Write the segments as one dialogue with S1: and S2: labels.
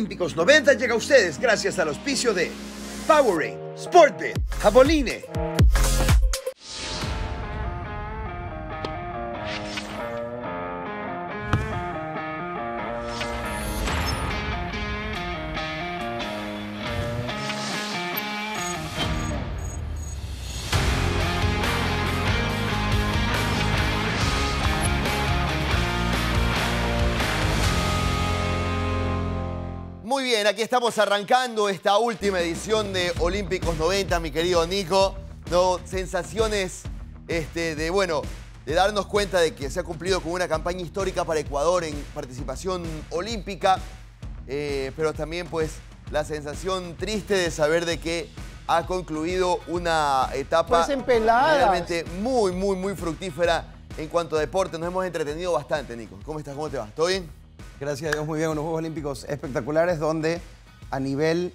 S1: Olímpicos 90 llega a ustedes gracias al auspicio de Powerade, Sportbet, Jaboline.
S2: Muy bien, aquí estamos arrancando esta última edición de Olímpicos 90, mi querido Nico. No, sensaciones de darnos cuenta de que se ha cumplido con una campaña histórica para Ecuador en participación olímpica, pero también pues la sensación triste de saber de que ha concluido una etapa realmente muy fructífera en cuanto a deporte. Nos hemos entretenido bastante, Nico. ¿Cómo estás? ¿Cómo te va? ¿Todo bien?
S3: Gracias a Dios, muy bien. Unos Juegos Olímpicos espectaculares donde a nivel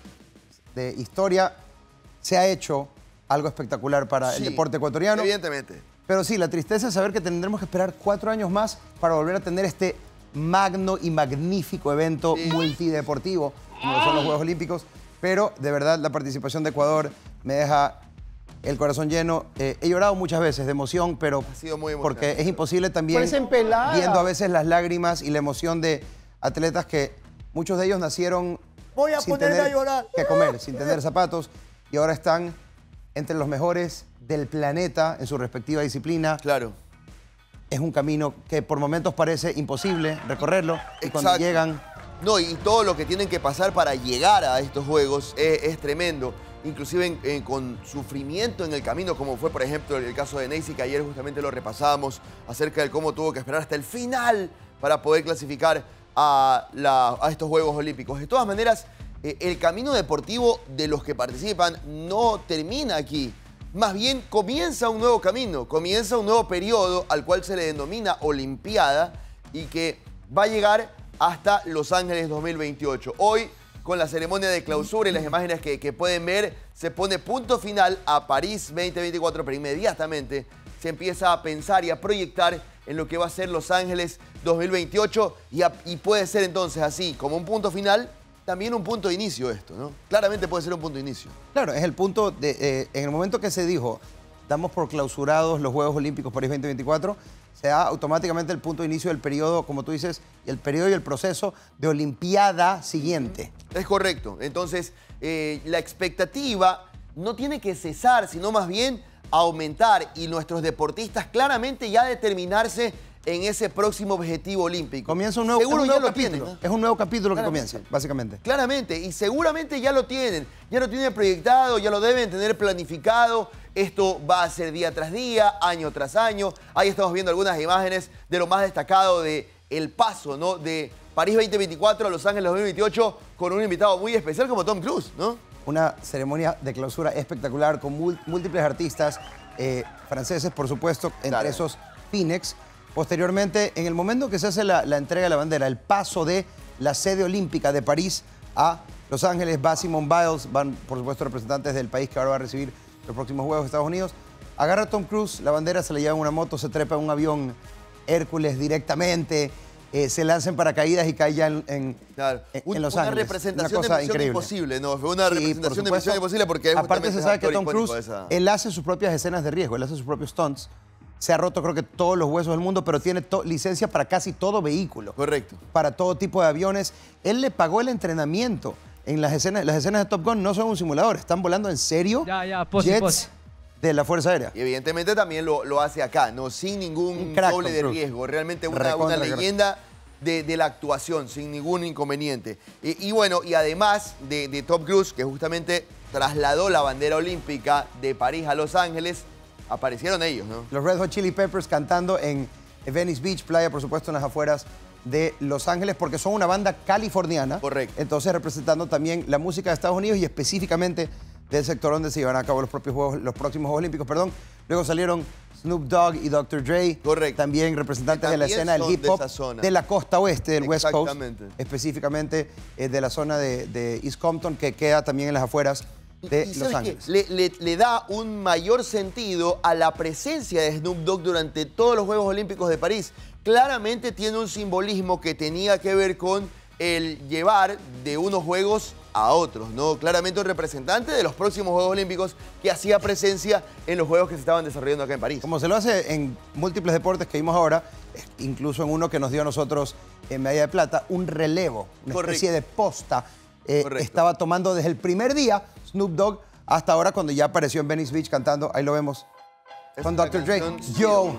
S3: de historia se ha hecho algo espectacular para el deporte ecuatoriano.
S2: Evidentemente.
S3: Pero sí, la tristeza es saber que tendremos que esperar 4 años más para volver a tener este magno y magnífico evento multideportivo como lo son los Juegos Olímpicos. Pero de verdad la participación de Ecuador me deja el corazón lleno. He llorado muchas veces de emoción, pero
S2: ha sido muy
S3: porque es imposible también viendo a veces las lágrimas y la emoción de atletas que muchos de ellos nacieron sin tener que comer, sin tener zapatos, y ahora están entre los mejores del planeta en su respectiva disciplina.
S2: Claro.
S3: Es un camino que por momentos parece imposible recorrerlo, y cuando llegan...
S2: No, y todo lo que tienen que pasar para llegar a estos Juegos es tremendo. Inclusive con sufrimiento en el camino, como fue, por ejemplo, el caso de Neisy, que ayer justamente lo repasábamos, acerca de cómo tuvo que esperar hasta el final para poder clasificar a estos Juegos Olímpicos. De todas maneras, el camino deportivo de los que participan no termina aquí. Más bien, comienza un nuevo camino, comienza un nuevo periodo al cual se le denomina Olimpiada y que va a llegar hasta Los Ángeles 2028. Hoy, con la ceremonia de clausura y las imágenes que pueden ver, se pone punto final a París 2024, pero inmediatamente se empieza a pensar y a proyectar en lo que va a ser Los Ángeles 2028 y puede ser entonces así, como un punto final, también un punto de inicio esto, ¿no? Claramente puede ser un punto de inicio.
S3: Claro, es el punto de... en el momento que se dijo, damos por clausurados los Juegos Olímpicos París 2024, se da automáticamente el punto de inicio del periodo, como tú dices, el periodo y el proceso de Olimpiada siguiente.
S2: Es correcto. Entonces, la expectativa no tiene que cesar, sino más bien aumentar, y nuestros deportistas claramente ya determinarse en ese próximo objetivo olímpico.
S3: Comienza un nuevo,
S2: Seguro
S3: un
S2: ya
S3: nuevo
S2: lo
S3: capítulo.
S2: tienen, ¿no?
S3: Es un nuevo capítulo que
S2: Claramente.
S3: comienza, básicamente.
S2: Claramente, y seguramente ya lo tienen proyectado, ya lo deben tener planificado. Esto va a ser día tras día, año tras año. Ahí estamos viendo algunas imágenes de lo más destacado de el paso, ¿no?, de París 2024 a Los Ángeles 2028 con un invitado muy especial como Tom Cruise, ¿no?
S3: Una ceremonia de clausura espectacular con múltiples artistas franceses, por supuesto, entre esos Phoenix. Posteriormente, en el momento que se hace la entrega de la bandera, el paso de la sede olímpica de París a Los Ángeles, va Simone Biles, van por supuesto representantes del país que ahora va a recibir los próximos Juegos de Estados Unidos. Agarra a Tom Cruise, la bandera se le lleva en una moto, se trepa en un avión Hércules directamente, se lanza en paracaídas y cae ya en Los Ángeles.
S2: Una representación de Misión
S3: increíble.
S2: Imposible, ¿no? Fue una representación de Misión Imposible porque
S3: aparte se sabe que Tom Cruise,
S2: esa...
S3: él hace sus propias escenas de riesgo, él hace sus propios stunts. Se ha roto creo que todos los huesos del mundo, pero tiene licencia para casi todo vehículo.
S2: Correcto.
S3: Para todo tipo de aviones. Él le pagó el entrenamiento. En las escenas de Top Gun no son un simulador, están volando en serio jets de la Fuerza Aérea.
S2: Y evidentemente también lo hace acá, ¿no? Sin ningún doble de riesgo. Realmente una leyenda de la actuación, sin ningún inconveniente. Y bueno, y además de Tom Cruise, que justamente trasladó la bandera olímpica de París a Los Ángeles, aparecieron ellos, ¿no?
S3: Los Red Hot Chili Peppers cantando en Venice Beach, playa, por supuesto, en las afueras de Los Ángeles, porque son una banda californiana.
S2: Correcto.
S3: Entonces representando también la música de Estados Unidos y específicamente del sector donde se llevan a cabo los próximos Juegos Olímpicos, perdón. Luego salieron Snoop Dogg y Dr. Dre.
S2: Correcto.
S3: También representantes de la escena del hip hop de la costa oeste, del West Coast. Específicamente de la zona de East Compton, que queda también en las afueras de Los Ángeles.
S2: Le da un mayor sentido a la presencia de Snoop Dogg durante todos los Juegos Olímpicos de París. Claramente tiene un simbolismo que tenía que ver con el llevar de unos Juegos a otros, ¿no? Claramente un representante de los próximos Juegos Olímpicos que hacía presencia en los Juegos que se estaban desarrollando acá en París.
S3: Como se lo hace en múltiples deportes que vimos ahora, incluso en uno que nos dio a nosotros en medalla de plata, un relevo, una especie de posta. Estaba tomando desde el primer día Snoop Dogg hasta ahora cuando ya apareció en Venice Beach cantando, ahí lo vemos, con Dr. Dre. Yo.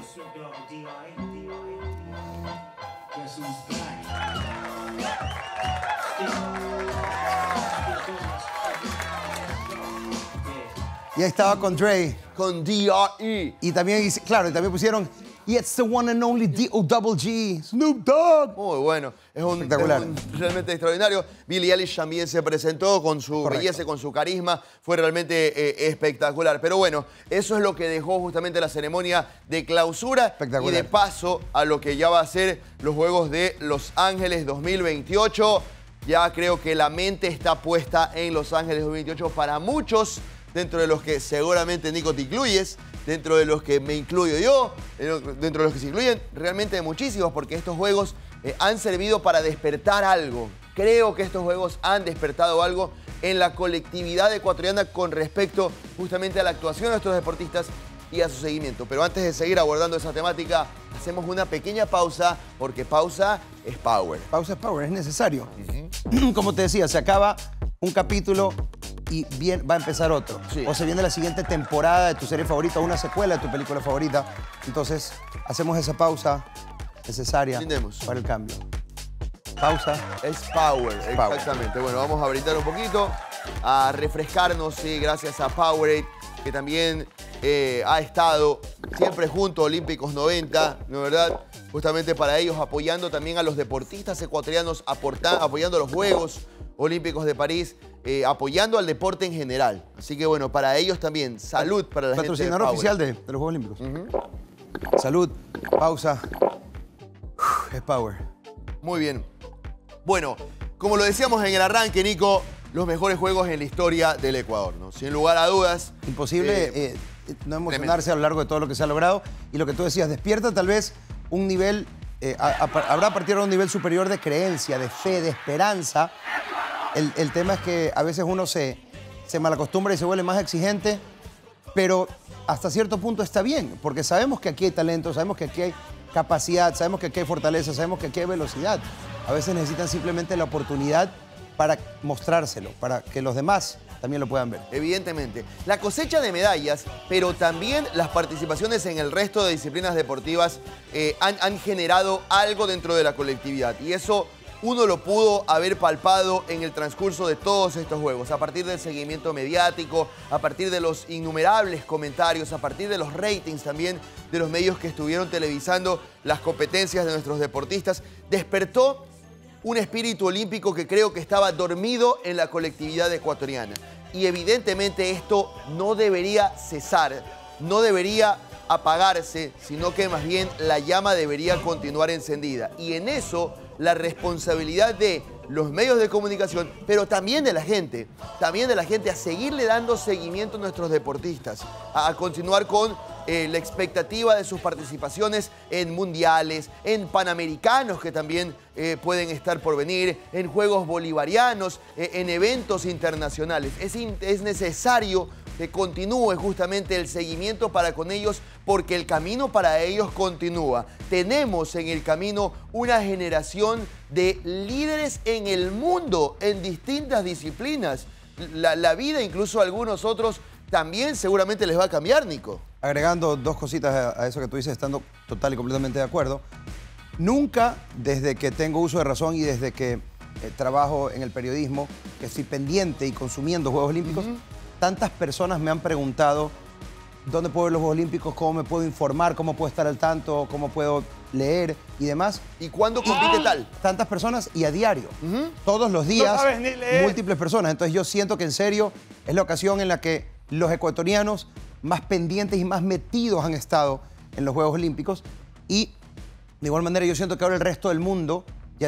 S3: Y ahí estaba con Dre.
S2: Con D.R.E.
S3: Y también, claro, y también pusieron It's the one and only D.O.G. Snoop Dogg.
S2: Muy bueno. Es un realmente extraordinario. Billie Eilish también se presentó con su belleza, con su carisma. Fue realmente espectacular. Pero bueno, eso es lo que dejó justamente la ceremonia de clausura. Y de paso a lo que ya va a ser los Juegos de Los Ángeles 2028. Ya creo que la mente está puesta en Los Ángeles 2028 para muchos, dentro de los que seguramente, Nico, te incluyes, dentro de los que me incluyo yo, dentro de los que se incluyen realmente muchísimos, porque estos Juegos han servido para despertar algo. Creo que estos Juegos han despertado algo en la colectividad ecuatoriana con respecto justamente a la actuación de nuestros deportistas y a su seguimiento. Pero antes de seguir abordando esa temática, hacemos una pequeña pausa, porque pausa es power.
S3: Pausa es power, es necesario. Como te decía, se acaba un capítulo y va a empezar otro. Sí. O se viene la siguiente temporada de tu serie favorita o una secuela de tu película favorita. Entonces, hacemos esa pausa necesaria para el cambio. Pausa.
S2: Es power, exactamente. Bueno, vamos a brindar un poquito, a refrescarnos, sí, gracias a Powerade, que también ha estado siempre junto a Olímpicos 90, ¿no es verdad? Justamente para ellos, apoyando también a los deportistas ecuatorianos, apoyando los Juegos Olímpicos de París, apoyando al deporte en general. Así que bueno, para ellos también, salud para la gente de
S3: Patrocinador oficial de los Juegos Olímpicos. Salud, pausa, es power.
S2: Muy bien. Bueno, como lo decíamos en el arranque, Nico, los mejores Juegos en la historia del Ecuador, ¿no? Sin lugar a dudas.
S3: Imposible no emocionarse a lo largo de todo lo que se ha logrado. Y lo que tú decías, despierta tal vez un nivel, habrá a partir de un nivel superior de creencia, de fe, de esperanza. El tema es que a veces uno se malacostumbra y se vuelve más exigente, pero hasta cierto punto está bien, porque sabemos que aquí hay talento, sabemos que aquí hay capacidad, sabemos que aquí hay fortaleza, sabemos que aquí hay velocidad. A veces necesitan simplemente la oportunidad para mostrárselo, para que los demás también lo puedan ver.
S2: Evidentemente. La cosecha de medallas, pero también las participaciones en el resto de disciplinas deportivas han generado algo dentro de la colectividad. Y eso uno lo pudo haber palpado en el transcurso de todos estos Juegos, a partir del seguimiento mediático, a partir de los innumerables comentarios, a partir de los ratings también de los medios que estuvieron televisando las competencias de nuestros deportistas. Despertó un espíritu olímpico que creo que estaba dormido en la colectividad ecuatoriana. Y evidentemente esto no debería cesar, no debería apagarse, sino que más bien la llama debería continuar encendida. Y en eso la responsabilidad de los medios de comunicación, pero también de la gente a seguirle dando seguimiento a nuestros deportistas, a continuar con la expectativa de sus participaciones en mundiales, en panamericanos que también pueden estar por venir, en Juegos Bolivarianos, en eventos internacionales. Es necesario que continúe justamente el seguimiento para con ellos, porque el camino para ellos continúa. Tenemos en el camino una generación de líderes en el mundo en distintas disciplinas. La vida, incluso a algunos otros, también seguramente les va a cambiar, Nico.
S3: Agregando dos cositas a eso que tú dices, estando total y completamente de acuerdo. Nunca, desde que tengo uso de razón y desde que trabajo en el periodismo, que estoy pendiente y consumiendo Juegos Olímpicos, tantas personas me han preguntado dónde puedo ver los Juegos Olímpicos, cómo me puedo informar, cómo puedo estar al tanto, cómo puedo leer y demás.
S2: ¿Y cuándo compite tal?
S3: Tantas personas y a diario. Todos los días, no sabes ni leer. Múltiples personas. Entonces yo siento que en serio es la ocasión en la que los ecuatorianos más pendientes y más metidos han estado en los Juegos Olímpicos. Y de igual manera yo siento que ahora el resto del mundo, ya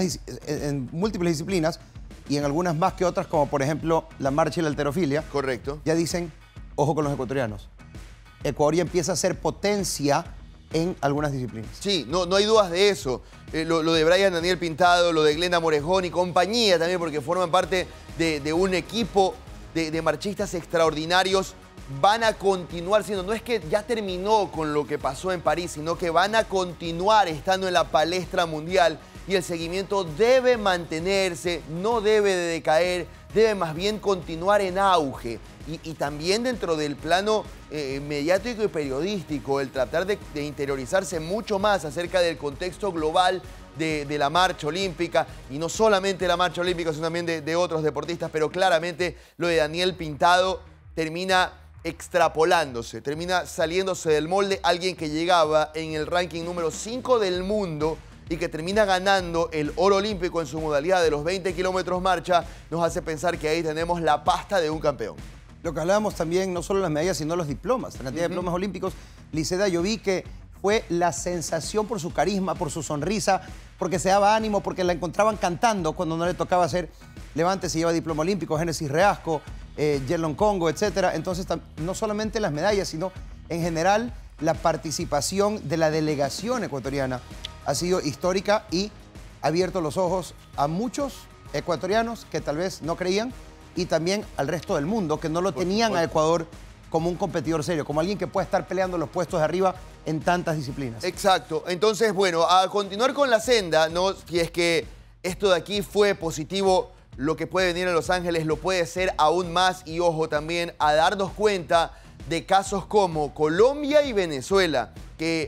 S3: en múltiples disciplinas y en algunas más que otras, como por ejemplo la marcha y la halterofilia.
S2: Correcto.
S3: Ya dicen, ojo con los ecuatorianos. Ecuador ya empieza a ser potencia en algunas disciplinas.
S2: Sí, no hay dudas de eso. Lo de Brian Daniel Pintado, lo de Glenda Morejón y compañía también, porque forman parte de un equipo de marchistas extraordinarios. Van a continuar siendo, no es que ya terminó con lo que pasó en París, sino que van a continuar estando en la palestra mundial y el seguimiento debe mantenerse, no debe de decaer, debe más bien continuar en auge. Y también dentro del plano mediático y periodístico, el tratar de interiorizarse mucho más acerca del contexto global de la marcha olímpica, y no solamente la marcha olímpica, sino también de otros deportistas, pero claramente lo de Daniel Pintado termina extrapolándose, termina saliéndose del molde. Alguien que llegaba en el ranking número 5 del mundo y que termina ganando el oro olímpico en su modalidad de los 20 kilómetros marcha, nos hace pensar que ahí tenemos la pasta de un campeón.
S3: Lo que hablábamos también, no solo las medallas, sino los diplomas, la cantidad de diplomas olímpicos. Liseda, yo vi que fue la sensación por su carisma, por su sonrisa, porque se daba ánimo, porque la encontraban cantando cuando no le tocaba hacer levante, se lleva diploma olímpico, Génesis Reasco, Yerlon Congo, etc. Entonces, no solamente las medallas, sino en general la participación de la delegación ecuatoriana ha sido histórica y ha abierto los ojos a muchos ecuatorianos que tal vez no creían y también al resto del mundo que no lo tenían a Ecuador como un competidor serio, como alguien que puede estar peleando los puestos de arriba en tantas disciplinas.
S2: Exacto. Entonces, bueno, a continuar con la senda, ¿no? Si es que esto de aquí fue positivo, lo que puede venir en Los Ángeles lo puede ser aún más. Y ojo también a darnos cuenta de casos como Colombia y Venezuela, que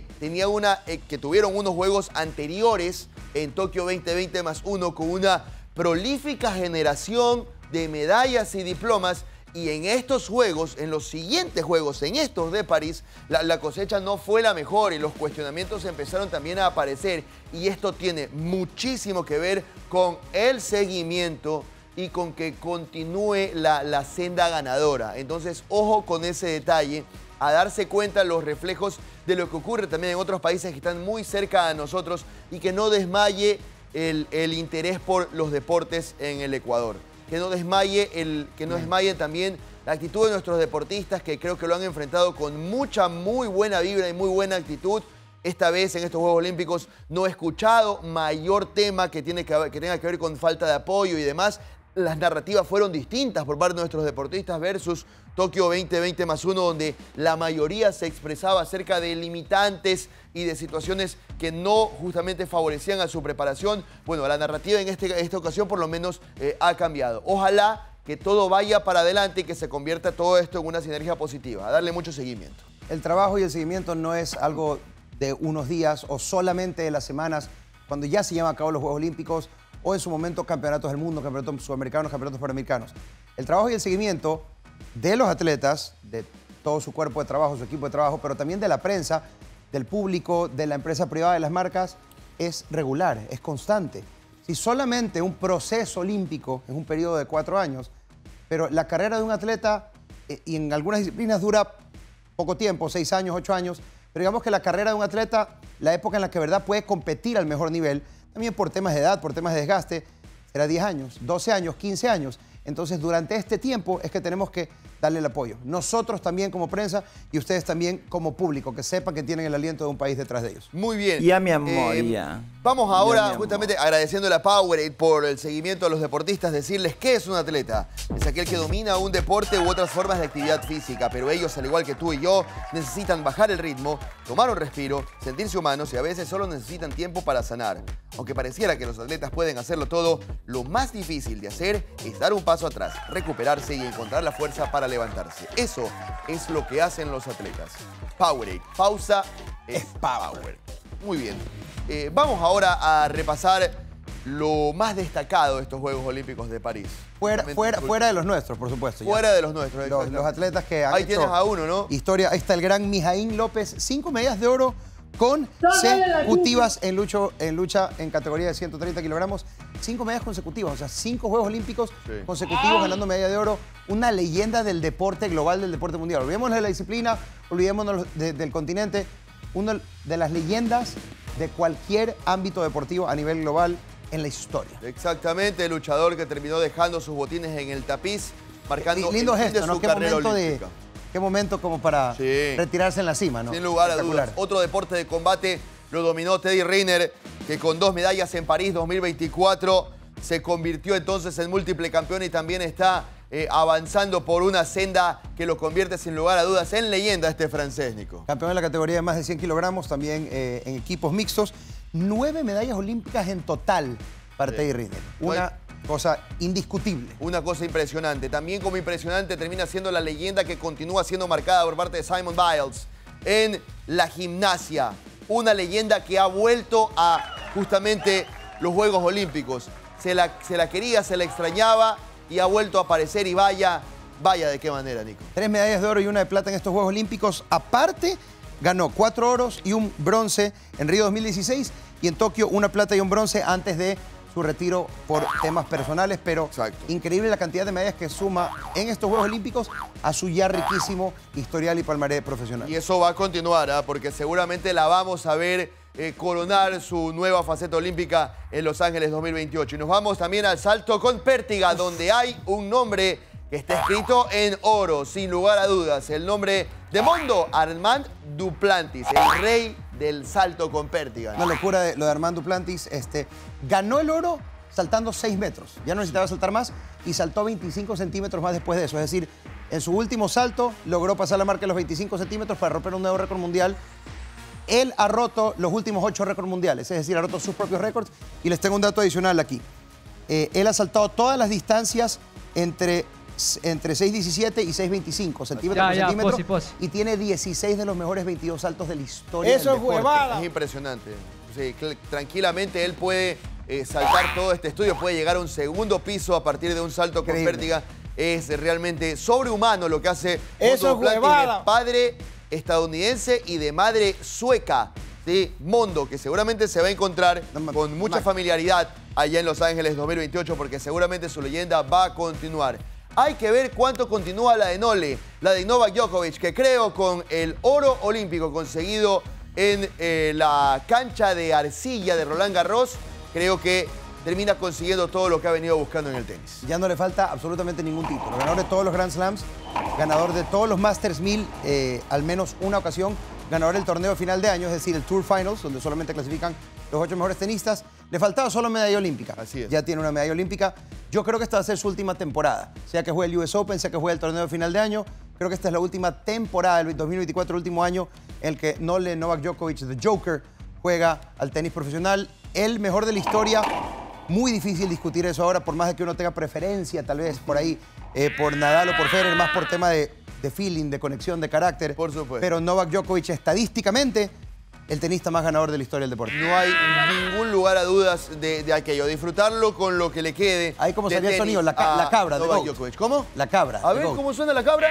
S2: tuvieron unos juegos anteriores en Tokio 2020+1 con una prolífica generación de medallas y diplomas. Y en estos juegos, en los siguientes juegos, en estos de París, la cosecha no fue la mejor y los cuestionamientos empezaron también a aparecer. Y esto tiene muchísimo que ver con el seguimiento y con que continúe la senda ganadora. Entonces, ojo con ese detalle, a darse cuenta los reflejos de lo que ocurre también en otros países que están muy cerca de nosotros y que no desmaye el interés por los deportes en el Ecuador. Que no desmaye también la actitud de nuestros deportistas, que creo que lo han enfrentado con muy buena vibra y muy buena actitud. Esta vez en estos Juegos Olímpicos no he escuchado mayor tema que tenga que ver con falta de apoyo y demás. Las narrativas fueron distintas por parte de nuestros deportistas versus Tokio 2020+1, donde la mayoría se expresaba acerca de limitantes y de situaciones que no justamente favorecían a su preparación. Bueno, la narrativa en esta ocasión por lo menos ha cambiado. Ojalá que todo vaya para adelante y que se convierta todo esto en una sinergia positiva. A darle mucho seguimiento.
S3: El trabajo y el seguimiento no es algo de unos días o solamente de las semanas, cuando ya se llevan a cabo los Juegos Olímpicos o en su momento campeonatos del mundo, campeonatos sudamericanos, campeonatos panamericanos. El trabajo y el seguimiento de los atletas, de todo su cuerpo de trabajo, su equipo de trabajo, pero también de la prensa, del público, de la empresa privada, de las marcas, es regular, es constante. Si solamente un proceso olímpico es un periodo de 4 años, pero la carrera de un atleta, y en algunas disciplinas dura poco tiempo, 6 años, 8 años, pero digamos que la carrera de un atleta, la época en la que de verdad puede competir al mejor nivel, también por temas de edad, por temas de desgaste, será 10 años, 12 años, 15 años. Entonces, durante este tiempo es que tenemos que darle el apoyo. Nosotros también como prensa y ustedes también como público, que sepan que tienen el aliento de un país detrás de ellos.
S2: Muy bien.
S4: Ya, mi amor, ya.
S2: Vamos ahora, justamente agradeciéndole a Powerade por el seguimiento a los deportistas, decirles qué es un atleta. Es aquel que domina un deporte u otras formas de actividad física, pero ellos, al igual que tú y yo, necesitan bajar el ritmo, tomar un respiro, sentirse humanos y a veces solo necesitan tiempo para sanar. Aunque pareciera que los atletas pueden hacerlo todo, lo más difícil de hacer es dar un paso atrás, recuperarse y encontrar la fuerza para levantarse. Eso es lo que hacen los atletas. Powerade. Pausa es Power. Muy bien. Vamos ahora a repasar lo más destacado de estos Juegos Olímpicos de París.
S3: Fuera de los nuestros, por supuesto.
S2: Fuera de los nuestros.
S3: Los atletas que han
S2: Ahí
S3: hecho
S2: tienes a uno, ¿no?
S3: Historia. Ahí está el gran Mijaín López, 5 medallas de oro consecutivas en lucha en categoría de 130 kilogramos. 5 medallas consecutivas, o sea, 5 Juegos Olímpicos consecutivos ganando medalla de oro. Una leyenda del deporte global, del deporte mundial. Olvidémonos de la disciplina, olvidémonos del continente. Una de las leyendas de cualquier ámbito deportivo a nivel global en la historia.
S2: Exactamente, el luchador que terminó dejando sus botines en el tapiz, marcando
S3: lindo
S2: el fin
S3: gesto,
S2: de
S3: ¿no?
S2: su
S3: Qué
S2: carrera
S3: momento
S2: olímpica.
S3: qué momento como para retirarse en la cima, ¿no?
S2: Sin lugar a dudas. Otro deporte de combate lo dominó Teddy Riner, que con 2 medallas en París 2024 se convirtió entonces en múltiple campeón y también está avanzando por una senda que lo convierte sin lugar a dudas en leyenda este francés, Nico.
S3: Campeón en la categoría de más de 100 kilogramos, también en equipos mixtos. 9 medallas olímpicas en total para Teddy Riner. Una cosa indiscutible.
S2: Una cosa impresionante. También como impresionante termina siendo la leyenda que continúa siendo marcada por parte de Simone Biles en la gimnasia. Una leyenda que ha vuelto a justamente los Juegos Olímpicos. Se la quería, se la extrañaba y ha vuelto a aparecer y vaya de qué manera, Nico.
S3: 3 medallas de oro y 1 de plata en estos Juegos Olímpicos. Aparte, ganó 4 oros y 1 bronce en Río 2016 y en Tokio 1 plata y 1 bronce antes de su retiro por temas personales, pero increíble la cantidad de medallas que suma en estos Juegos Olímpicos a su ya riquísimo historial y palmarés profesional.
S2: Y eso va a continuar, porque seguramente la vamos a ver coronar su nueva faceta olímpica en Los Ángeles 2028. Y nos vamos también al salto con pértiga, donde hay un nombre que está escrito en oro, sin lugar a dudas. El nombre de Mondo, Armand Duplantis, el rey del salto con pértiga.
S3: Una locura lo de Armand Duplantis. Ganó el oro saltando 6 metros. Ya no necesitaba saltar más y saltó 25 centímetros más después de eso. Es decir, en su último salto logró pasar la marca de los 25 centímetros para romper un nuevo récord mundial. Él ha roto los últimos 8 récords mundiales, es decir, ha roto sus propios récords. Y les tengo un dato adicional aquí. Él ha saltado todas las distancias entre 6.17 y 6.25 centímetros por centímetro. Y tiene 16 de los mejores 22 saltos de la historia del deporte.
S2: Huevada. Es impresionante. Sí, tranquilamente él puede saltar todo este estudio, puede llegar a un segundo piso a partir de un salto con pértiga. Es realmente sobrehumano lo que hace
S4: Eso es huevada.
S2: De padre estadounidense y de madre sueca, ¿sí? Mondo, que seguramente se va a encontrar con mucha familiaridad allá en Los Ángeles 2028, porque seguramente su leyenda va a continuar. Hay que ver cuánto continúa la de Nole, la de Novak Djokovic, que creo con el oro olímpico conseguido en la cancha de arcilla de Roland Garros, creo que termina consiguiendo todo lo que ha venido buscando en el tenis.
S3: Ya no le falta absolutamente ningún título. Ganador de todos los Grand Slams, ganador de todos los Masters 1000, al menos una ocasión, ganador del torneo final de año, es decir, el Tour Finals, donde solamente clasifican los 8 mejores tenistas. Le faltaba solo medalla olímpica.
S2: Así es.
S3: Ya tiene una medalla olímpica. Yo creo que esta va a ser su última temporada. Sea que juegue el US Open, sea que juegue el torneo final de año. Creo que esta es la última temporada, el 2024, el último año en el que Novak Djokovic, The Joker, juega al tenis profesional. El mejor de la historia. Muy difícil discutir eso ahora, por más de que uno tenga preferencia, tal vez, por ahí, por Nadal o por Federer, más por tema de feeling, de conexión, de carácter.
S2: Por supuesto.
S3: Pero Novak Djokovic, estadísticamente, el tenista más ganador de la historia del deporte.
S2: No hay ningún lugar a dudas de aquello. Disfrutarlo con lo que le quede.
S3: Ahí como salió el sonido, la cabra de
S2: Djokovic. ¿Cómo?
S3: La cabra.
S2: A ver cómo suena la cabra.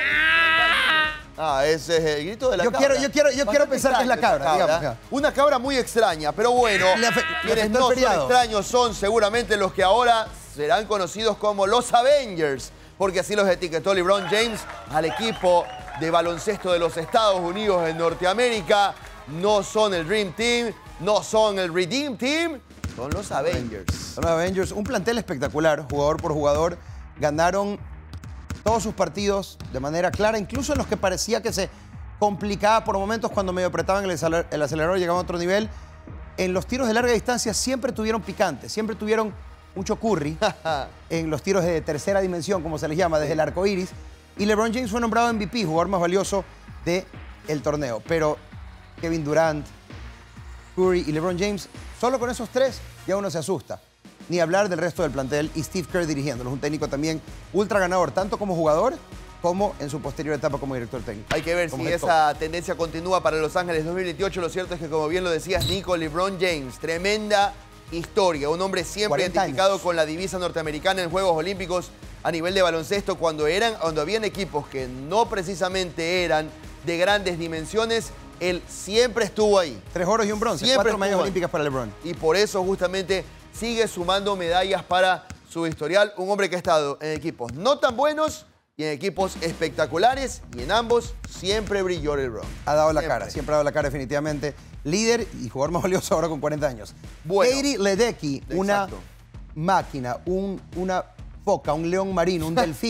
S2: Ese es el grito de la cabra.
S3: Yo quiero pensar que es la cabra. Digamos.
S2: Una cabra muy extraña, pero bueno, quienes no son extraños son seguramente los que ahora serán conocidos como los Avengers, porque así los etiquetó LeBron James al equipo de baloncesto de los Estados Unidos en Norteamérica. No son el Dream Team, no son el Redeem Team, son los Avengers.
S3: Son los Avengers, un plantel espectacular, jugador por jugador. Ganaron todos sus partidos de manera clara, incluso en los que parecía que se complicaba por momentos cuando medio apretaban el acelerador, llegaban a otro nivel. En los tiros de larga distancia siempre tuvieron picante, siempre tuvieron mucho curry en los tiros de tercera dimensión, como se les llama, desde el arco iris. Y LeBron James fue nombrado MVP, jugador más valioso del torneo. Pero Kevin Durant, Curry y LeBron James, solo con esos 3 ya uno se asusta. Ni hablar del resto del plantel y Steve Kerr dirigiéndolos, un técnico también ultra ganador, tanto como jugador como en su posterior etapa como director técnico.
S2: Hay que ver si esa tendencia continúa para Los Ángeles 2028. Lo cierto es que, como bien lo decías, Nico, LeBron James, tremenda historia. Un hombre siempre identificado con la divisa norteamericana en Juegos Olímpicos a nivel de baloncesto, cuando habían equipos que no precisamente eran de grandes dimensiones, él siempre estuvo ahí.
S3: 3 oros y un bronce, 4 medallas olímpicas para LeBron.
S2: Y por eso justamente sigue sumando medallas para su historial. Un hombre que ha estado en equipos no tan buenos y en equipos espectaculares, y en ambos siempre brilló LeBron.
S3: Ha dado la cara, siempre ha dado la cara definitivamente. Líder y jugador más valioso ahora con 40 años.
S2: Bueno,
S3: Katie Ledecky, una máquina, una foca, un león marino, un delfín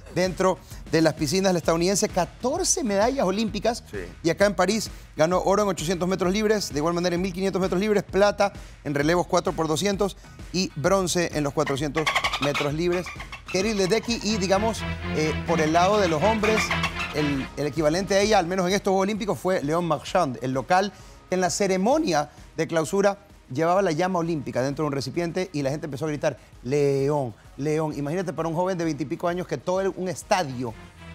S3: dentro de las piscinas. El estadounidense, 14 medallas olímpicas.
S2: Sí.
S3: Y acá en París ganó oro en 800 metros libres, de igual manera en 1500 metros libres, plata en relevos 4x200 y bronce en los 400 metros libres. Kerry Ledecky y, digamos, por el lado de los hombres, el equivalente a ella, al menos en estos Juegos Olímpicos, fue Léon Marchand, el local, que en la ceremonia de clausura llevaba la llama olímpica dentro de un recipiente y la gente empezó a gritar, León, León. Imagínate para un joven de 20 y pico años que todo un estadio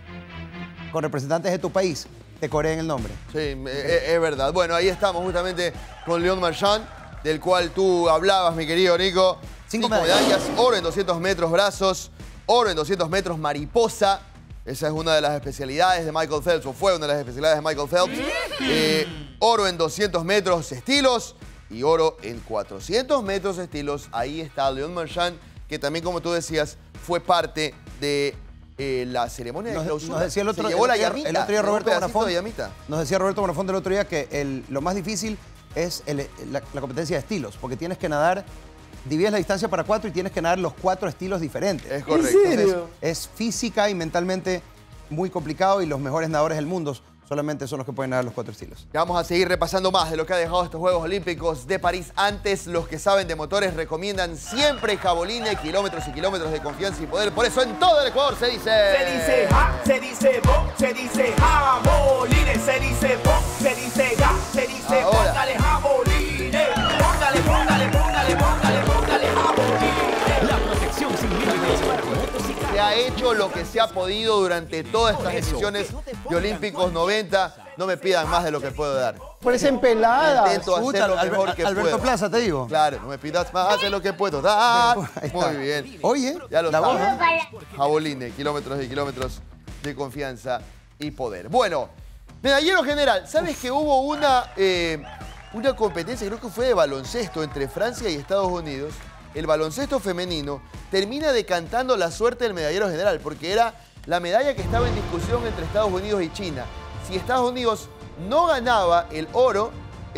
S3: con representantes de tu país te coreen el nombre.
S2: Sí, es verdad. Bueno, ahí estamos justamente con Léon Marchand, del cual tú hablabas, mi querido Nico. 5 medallas, oro en 200 metros brazos, oro en 200 metros mariposa. Esa es una de las especialidades de Michael Phelps, o fue una de las especialidades de Michael Phelps. Oro en 200 metros estilos y oro en 400 metros estilos. Ahí está Léon Marchand, que también, como tú decías, fue parte de la ceremonia de clausura.
S3: Nos decía el otro día Roberto Bonafont. Nos decía Roberto Bonafont el otro día que lo más difícil es la competencia de estilos, porque tienes que nadar, divides la distancia para 4 y tienes que nadar los 4 estilos diferentes.
S2: Es correcto.
S3: ¿En serio? Entonces, es física y mentalmente muy complicado y los mejores nadadores del mundo solamente son los que pueden nadar los 4 estilos.
S2: Vamos a seguir repasando más de lo que ha dejado estos Juegos Olímpicos de París. Antes, los que saben de motores recomiendan siempre Jaboline, kilómetros y kilómetros de confianza y poder. Por eso en todo el Ecuador se dice...
S4: Se dice ja, se dice bo, se dice Jaboline, se dice bo, se dice ga, se dice póngale Jaboline, póngale, póngale, póngale, póngale, póngale Jaboline.
S5: La protección sin límites para motocicletas.
S2: Se ha hecho lo que se ha podido durante todas estas ediciones de Olímpicos 90. No me pidan más de lo que puedo dar.
S6: Parecen peladas.
S2: Intento hacer lo mejor que
S3: Alberto
S2: puedo.
S3: Plaza, te digo.
S2: Claro, no me pidas más de lo que puedo dar. Muy bien.
S3: Oye,
S2: ya lo
S3: la voz,
S2: saben. Jaboline, kilómetros y kilómetros de confianza y poder. Bueno, medallero general, ¿sabes que hubo una competencia, creo que fue de baloncesto, entre Francia y Estados Unidos? El baloncesto femenino termina decantando la suerte del medallero general, porque era la medalla que estaba en discusión entre Estados Unidos y China. Si Estados Unidos no ganaba el oro,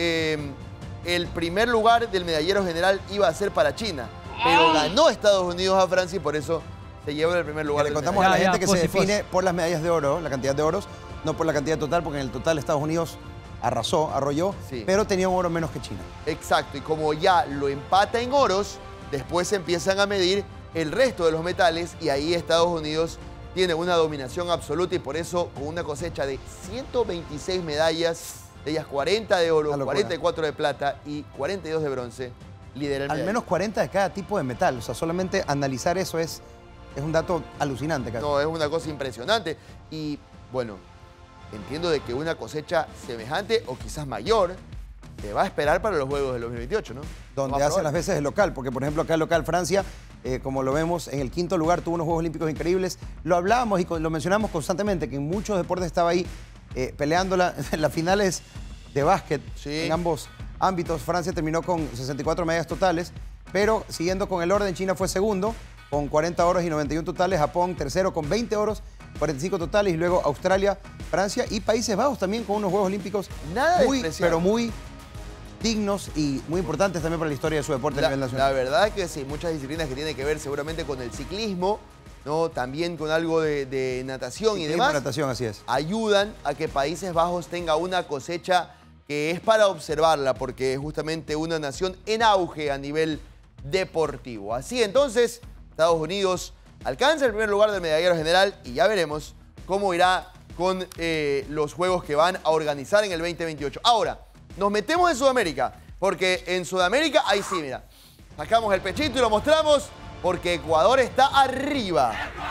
S2: el primer lugar del medallero general iba a ser para China. Pero ganó Estados Unidos a Francia y por eso se llevó el primer lugar.
S3: Le contamos a la gente que se define por las medallas de oro, la cantidad de oros, no por la cantidad total, porque en el total Estados Unidos arrolló, sí, pero tenía un oro menos que China.
S2: Exacto, y como ya lo empata en oros, después se empiezan a medir el resto de los metales y ahí Estados Unidos tiene una dominación absoluta y por eso con una cosecha de 126 medallas, de ellas 40 de oro, 44 de plata y 42 de bronce, lidera el medallero.
S3: Al menos 40 de cada tipo de metal, o sea, solamente analizar eso es un dato alucinante. Casi.
S2: No, es una cosa impresionante y bueno, entiendo de que una cosecha semejante o quizás mayor te va a esperar para los Juegos del 2028, ¿no?
S3: Donde hacen las veces el local, porque por ejemplo acá el local Francia, como lo vemos, en el 5º lugar tuvo unos Juegos Olímpicos increíbles. Lo hablábamos y lo mencionamos constantemente, que en muchos deportes estaba ahí peleándola en las finales de básquet, sí, en ambos ámbitos. Francia terminó con 64 medallas totales, pero siguiendo con el orden, China fue segundo con 40 oros y 91 totales, Japón tercero con 20 oros, 45 totales, y luego Australia, Francia y Países Bajos también con unos Juegos Olímpicos pero muy dignos y muy importantes también para la historia de su deporte a nivel nacional.
S2: La verdad que sí, muchas disciplinas que tienen que ver seguramente con el ciclismo, ¿no? También con algo de natación y demás.
S3: Natación, así es.
S2: Ayudan a que Países Bajos tenga una cosecha que es para observarla, porque es justamente una nación en auge a nivel deportivo. Así entonces, Estados Unidos alcanza el primer lugar del medallero general y ya veremos cómo irá con los juegos que van a organizar en el 2028. Ahora, nos metemos en Sudamérica, porque en Sudamérica, ahí sí, mira, sacamos el pechito y lo mostramos, porque Ecuador está arriba,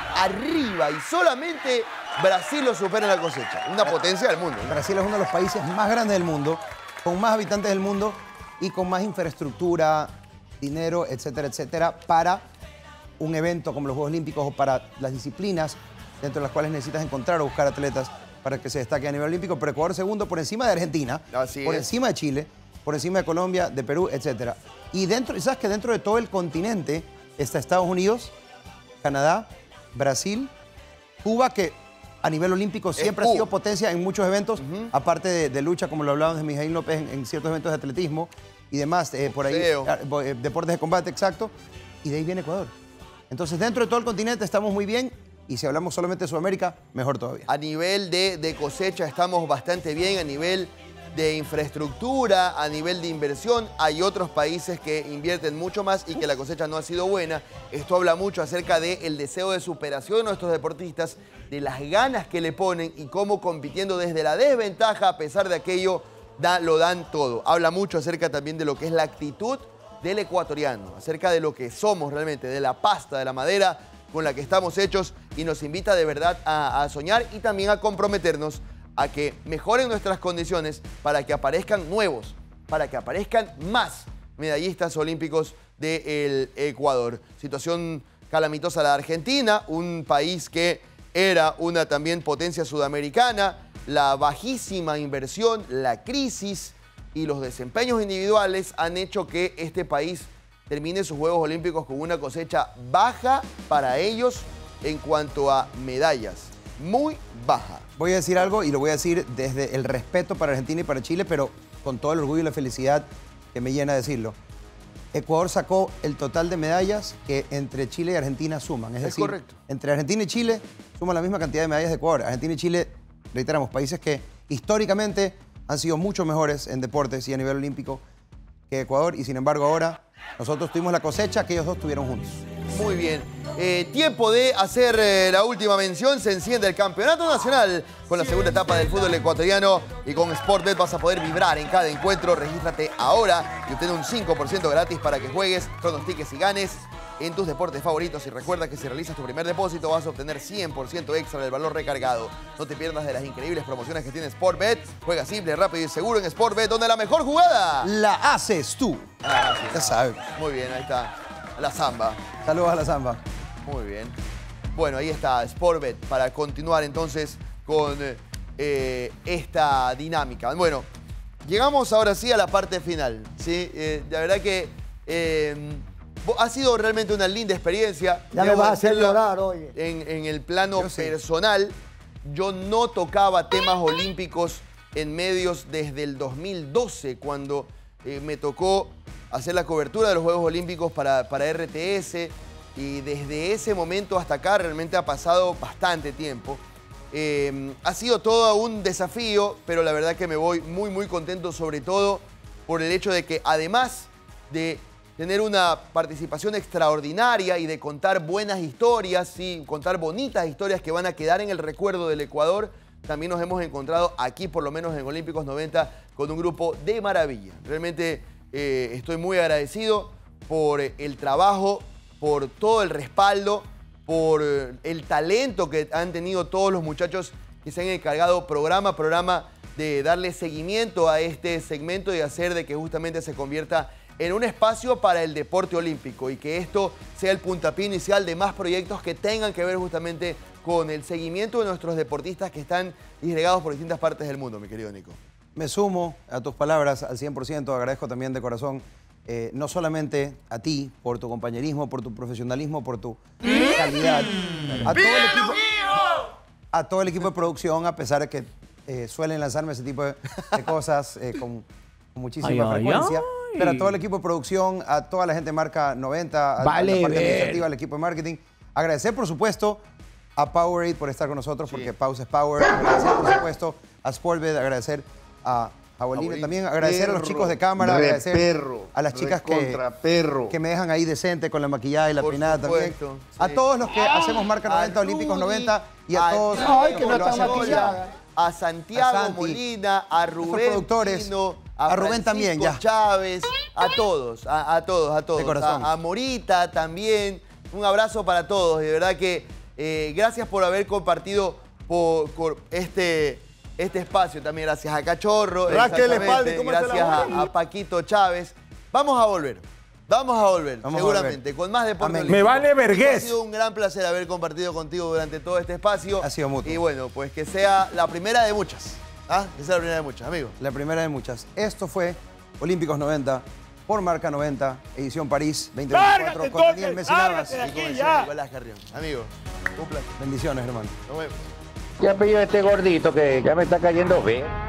S2: y solamente Brasil lo supera en la cosecha, una potencia del mundo, ¿no?
S3: Brasil es uno de los países más grandes del mundo, con más habitantes del mundo y con más infraestructura, dinero, etcétera, etcétera, para un evento como los Juegos Olímpicos o para las disciplinas dentro de las cuales necesitas encontrar o buscar atletas para que se destaque a nivel olímpico, pero Ecuador segundo por encima de Argentina, por encima de Chile, por encima de Colombia, de Perú, etc. Y sabes que dentro de todo el continente está Estados Unidos, Canadá, Brasil, Cuba, que a nivel olímpico siempre ha sido potencia en muchos eventos, aparte de lucha, como lo hablábamos de Mijaíl López en ciertos eventos de atletismo y demás, por ahí, deportes de combate, exacto, y de ahí viene Ecuador. Entonces, dentro de todo el continente estamos muy bien. Y si hablamos solamente de Sudamérica, mejor todavía.
S2: A nivel de cosecha estamos bastante bien, a nivel de infraestructura, a nivel de inversión. Hay otros países que invierten mucho más y que la cosecha no ha sido buena. Esto habla mucho acerca del deseo de superación de nuestros deportistas, de las ganas que le ponen y cómo compitiendo desde la desventaja, a pesar de aquello, lo dan todo. Habla mucho acerca también de lo que es la actitud del ecuatoriano, acerca de lo que somos realmente, de la pasta, de la madera con la que estamos hechos, y nos invita de verdad a soñar y también a comprometernos a que mejoren nuestras condiciones para que aparezcan nuevos, para que aparezcan más medallistas olímpicos del Ecuador. Situación calamitosa la de Argentina, un país que era una también potencia sudamericana, la bajísima inversión, la crisis y los desempeños individuales han hecho que este país termine sus Juegos Olímpicos con una cosecha baja para ellos en cuanto a medallas. Muy baja.
S3: Voy a decir algo y lo voy a decir desde el respeto para Argentina y para Chile, pero con todo el orgullo y la felicidad que me llena decirlo. Ecuador sacó el total de medallas que entre Chile y Argentina suman. Es decir,
S2: correcto.
S3: Entre Argentina y Chile suman la misma cantidad de medallas de Ecuador. Argentina y Chile, reiteramos, países que históricamente han sido mucho mejores en deportes y a nivel olímpico que Ecuador, y sin embargo ahora nosotros tuvimos la cosecha que ellos dos tuvieron juntos.
S2: Muy bien. Tiempo de hacer la última mención. Se enciende el Campeonato Nacional con la segunda etapa del fútbol ecuatoriano, y con Sportbet vas a poder vibrar en cada encuentro. Regístrate ahora y obtén un 5% gratis para que juegues, pronostiques y ganes en tus deportes favoritos. Y recuerda que si realizas tu primer depósito vas a obtener 100% extra del valor recargado. No te pierdas de las increíbles promociones que tiene Sportbet. Juega simple, rápido y seguro en Sportbet, donde la mejor jugada
S3: la haces tú. Ya sabes.
S2: Muy bien, ahí está. La Zamba.
S3: Saludos a la Zamba.
S2: Muy bien. Bueno, ahí está Sportbet para continuar entonces con esta dinámica. Bueno, llegamos ahora sí a la parte final, ¿sí? La verdad que ha sido realmente una linda experiencia.
S6: Ya me vas a hacer llorar, oye.
S2: En el plano personal, yo no tocaba temas olímpicos en medios desde el 2012, cuando me tocó hacer la cobertura de los Juegos Olímpicos para RTS, y desde ese momento hasta acá realmente ha pasado bastante tiempo. Ha sido todo un desafío, pero la verdad que me voy muy, muy contento, sobre todo por el hecho de que además de tener una participación extraordinaria y de contar buenas historias, sí, contar bonitas historias que van a quedar en el recuerdo del Ecuador, también nos hemos encontrado aquí, por lo menos en Olímpicos 90, con un grupo de maravilla. Realmente estoy muy agradecido por el trabajo, por todo el respaldo, por el talento que han tenido todos los muchachos que se han encargado programa a programa de darle seguimiento a este segmento y hacer de que justamente se convierta en un espacio para el deporte olímpico, y que esto sea el puntapié inicial de más proyectos que tengan que ver justamente con el seguimiento de nuestros deportistas que están disgregados por distintas partes del mundo, mi querido Nico.
S3: Me sumo a tus palabras al 100%, agradezco también de corazón, no solamente a ti, por tu compañerismo, por tu profesionalismo, por tu calidad, a todo el equipo de producción, a pesar de que suelen lanzarme ese tipo de cosas con muchísima frecuencia, pero a todo el equipo de producción, a toda la gente de Marca 90, a la parte administrativa, al equipo de marketing. Agradecer, por supuesto, a Powerade por estar con nosotros, porque Pause es Power. Agradecer, por supuesto, a Sportbet, agradecer a Bolívar también, agradecer a los chicos de cámara, agradecer a las chicas que me dejan ahí decente con la maquillada y la peinada también. Sí. A todos los que hacemos Marca 90, Olímpicos 90, y a todos
S6: que no están maquilladas.
S2: A Santiago Molina, a Rubén Pino,
S3: a Rubén también, ya.
S2: Chávez, a todos.
S3: De corazón.
S2: A Morita también. Un abrazo para todos. De verdad que gracias por haber compartido por este espacio también. Gracias a Cachorro.
S6: Raquel Espaldi,
S2: gracias a Paquito Chávez. Vamos a volver. Seguramente, con más deporte.
S6: Me vale vergüenza.
S2: Ha sido un gran placer haber compartido contigo durante todo este espacio.
S3: Ha sido mutuo.
S2: Y bueno, pues que sea la primera de muchas. Que sea la primera de muchas, amigo.
S3: La primera de muchas. Esto fue Olímpicos 90 por Marca 90, edición París 2024, con Daniel Messi Navas
S2: y con el señor Nicolás Carrión. Amigo, un placer.
S3: Bendiciones, hermano.
S2: Nos vemos.
S7: ¿Qué apellido este gordito que ya me está cayendo bien?